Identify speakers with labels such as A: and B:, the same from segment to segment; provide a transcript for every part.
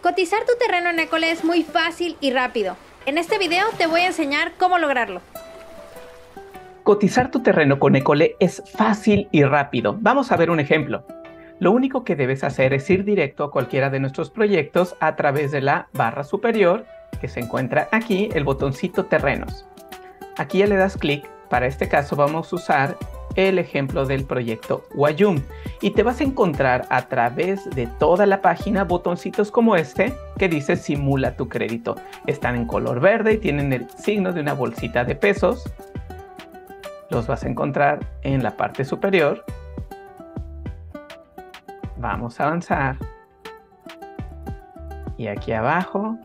A: Cotizar tu terreno en École es muy fácil y rápido. En este video te voy a enseñar cómo lograrlo.
B: Cotizar tu terreno con École es fácil y rápido. Vamos a ver un ejemplo. Lo único que debes hacer es ir directo a cualquiera de nuestros proyectos a través de la barra superior que se encuentra aquí, el botoncito Terrenos. Aquí ya le das clic. Para este caso vamos a usar el ejemplo del proyecto Wayum y te vas a encontrar a través de toda la página botoncitos como este que dice simula tu crédito. Están en color verde y tienen el signo de una bolsita de pesos. Los vas a encontrar en la parte superior. Vamos a avanzar. Y aquí abajo,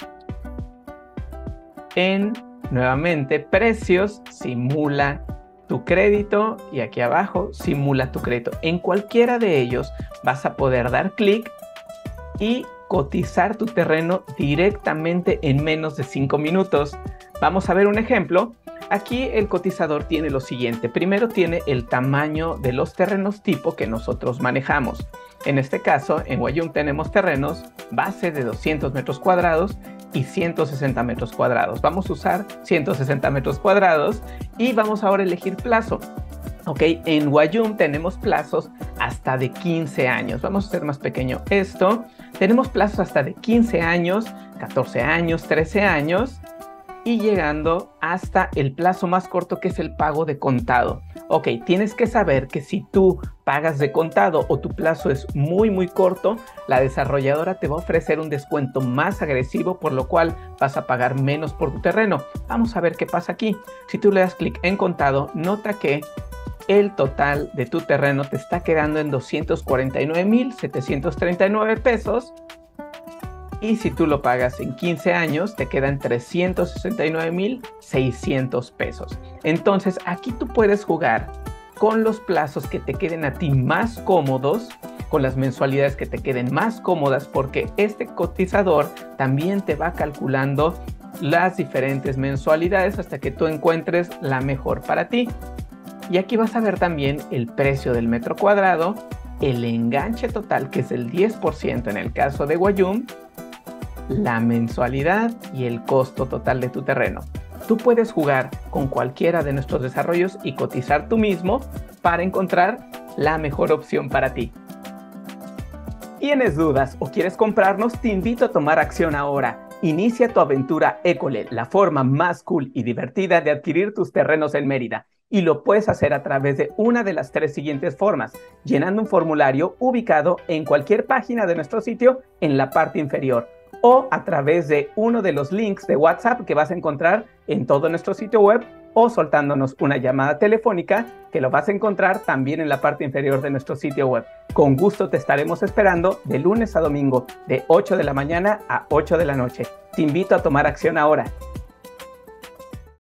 B: nuevamente, precios, simula tu crédito. Y aquí abajo, simula tu crédito. En cualquiera de ellos vas a poder dar clic y cotizar tu terreno directamente en menos de 5 minutos. Vamos a ver un ejemplo. Aquí el cotizador tiene lo siguiente. Primero tiene el tamaño de los terrenos tipo que nosotros manejamos. En este caso, en Wayum tenemos terrenos base de 200 metros cuadrados y 160 metros cuadrados. Vamos a usar 160 metros cuadrados y vamos ahora a elegir plazo. Ok, en Wayum tenemos plazos hasta de 15 años. Vamos a hacer más pequeño esto. Tenemos plazos hasta de 15 años, 14 años, 13 años. Y llegando hasta el plazo más corto, que es el pago de contado. Ok, tienes que saber que si tú pagas de contado o tu plazo es muy corto, la desarrolladora te va a ofrecer un descuento más agresivo, por lo cual vas a pagar menos por tu terreno. Vamos a ver qué pasa aquí. Si tú le das clic en contado, nota que el total de tu terreno te está quedando en 249,739 pesos. Y si tú lo pagas en 15 años, te quedan 369,600 pesos. Entonces, aquí tú puedes jugar con los plazos que te queden a ti más cómodos, con las mensualidades que te queden más cómodas, porque este cotizador también te va calculando las diferentes mensualidades hasta que tú encuentres la mejor para ti. Y aquí vas a ver también el precio del metro cuadrado, el enganche total, que es el 10% en el caso de Wayum, la mensualidad y el costo total de tu terreno. Tú puedes jugar con cualquiera de nuestros desarrollos y cotizar tú mismo para encontrar la mejor opción para ti. ¿Tienes dudas o quieres comprarnos? Te invito a tomar acción ahora. Inicia tu aventura École, la forma más cool y divertida de adquirir tus terrenos en Mérida. Y lo puedes hacer a través de una de las 3 siguientes formas, llenando un formulario ubicado en cualquier página de nuestro sitio en la parte inferior, o a través de uno de los links de WhatsApp que vas a encontrar en todo nuestro sitio web, o soltándonos una llamada telefónica que lo vas a encontrar también en la parte inferior de nuestro sitio web. Con gusto te estaremos esperando de lunes a domingo, de 8 de la mañana a 8 de la noche. Te invito a tomar acción ahora.